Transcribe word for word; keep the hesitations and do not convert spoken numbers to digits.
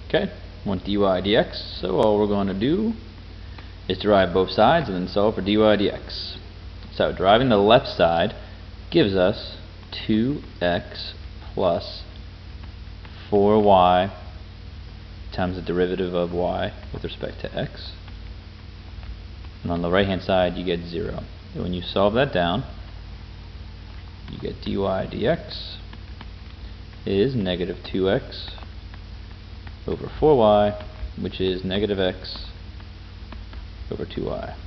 Okay, we want dy dx, so all we're going to do is derive both sides and then solve for dy dx. So deriving the left side gives us two x plus four y times the derivative of y with respect to x. And on the right hand side you get zero. And when you solve that down, you get dy dx is negative two x over four y, which is negative x over two y.